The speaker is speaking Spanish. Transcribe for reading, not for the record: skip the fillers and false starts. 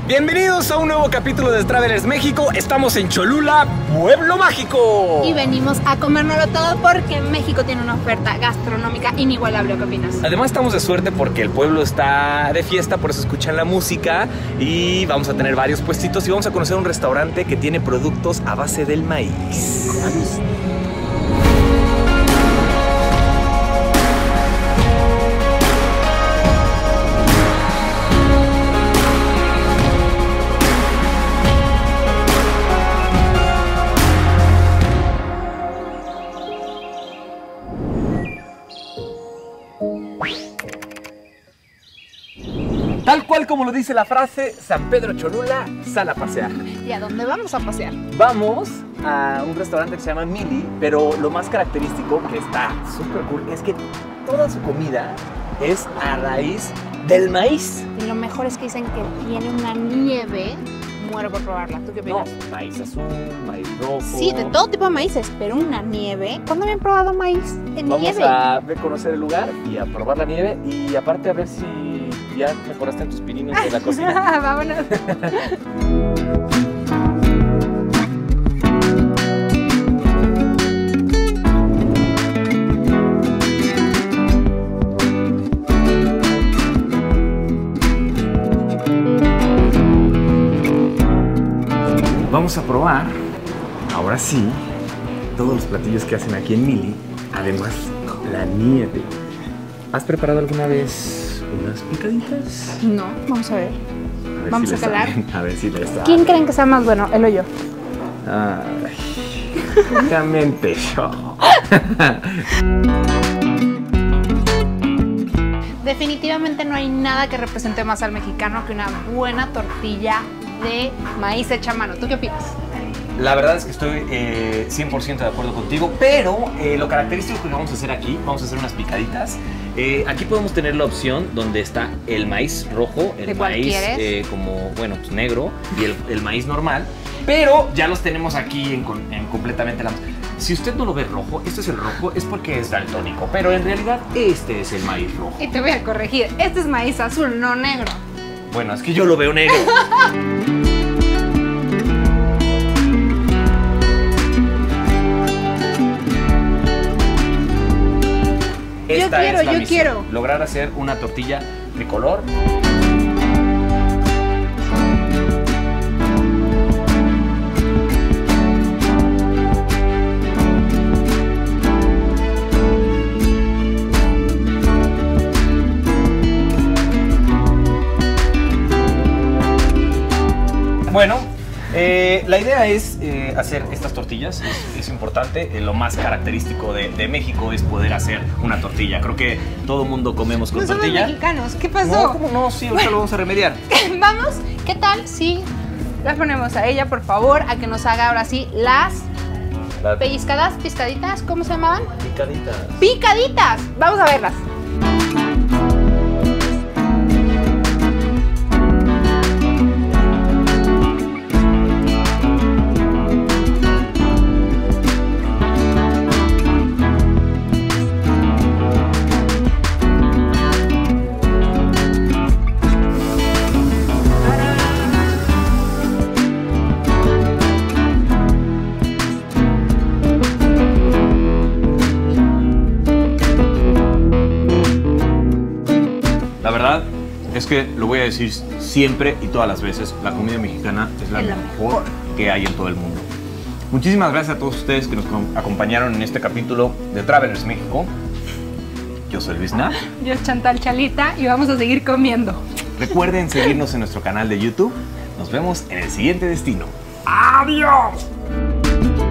Bienvenidos a un nuevo capítulo de Travelers México. Estamos en Cholula, Pueblo Mágico. Y venimos a comérnoslo todo porque México tiene una oferta gastronómica inigualable. ¿Qué opinas? Además estamos de suerte porque el pueblo está de fiesta, por eso escuchan la música. Y vamos a tener varios puestitos y vamos a conocer un restaurante que tiene productos a base del maíz. Vamos. Tal cual como lo dice la frase, San Pedro Cholula, sal a pasear. ¿Y a dónde vamos a pasear? Vamos a un restaurante que se llama Mili, pero lo más característico, que está súper cool, es que toda su comida es a raíz del maíz. Y lo mejor es que dicen que tiene una nieve. Muero por probarla. ¿Tú qué opinas? No, maíz azul, maíz rojo. Sí, de todo tipo de maíces, pero una nieve. ¿Cuándo habían probado maíz en nieve? Vamos a conocer el lugar y a probar la nieve y aparte a ver si ya mejoraste en tus pininos de la cocina. Vámonos. Vamos a probar, ahora sí, todos los platillos que hacen aquí en Mili, además la nieve. ¿Has preparado alguna vez unas picaditas? No, vamos a ver. Vamos a calar. A ver si le está. ¿Quién creen que sea más bueno, él o yo? Ay, obviamente yo. Definitivamente no hay nada que represente más al mexicano que una buena tortilla de maíz hecha a mano. ¿Tú qué opinas? La verdad es que estoy 100% de acuerdo contigo, pero lo característico que vamos a hacer aquí, vamos a hacer unas picaditas. Aquí podemos tener la opción donde está el maíz rojo, el maíz como, bueno, pues negro y el maíz normal, pero ya los tenemos aquí en completamente la... Si usted no lo ve rojo, este es el rojo, es porque es daltónico, pero en realidad este es el maíz rojo. Y te voy a corregir, este es maíz azul, no negro. Bueno, es que yo lo veo negro. Yo quiero. Lograr hacer una tortilla tricolor. Bueno, la idea es hacer estas tortillas, es importante, lo más característico de México es poder hacer una tortilla. Creo que todo mundo comemos con tortilla. No somos mexicanos, ¿qué pasó? No, ¿cómo no? Sí, ahorita lo vamos a remediar. Vamos, ¿qué tal si la ponemos a ella, por favor, a que nos haga ahora sí las pellizcadas, piscaditas, ¿cómo se llamaban? Picaditas. ¡Picaditas! Vamos a verlas. La verdad es que lo voy a decir siempre y todas las veces, la comida mexicana es la mejor que hay en todo el mundo. Muchísimas gracias a todos ustedes que nos acompañaron en este capítulo de Travelers México. Yo soy Luis Nah. Yo soy Chantal Chalita y vamos a seguir comiendo. Recuerden seguirnos en nuestro canal de YouTube. Nos vemos en el siguiente destino. ¡Adiós!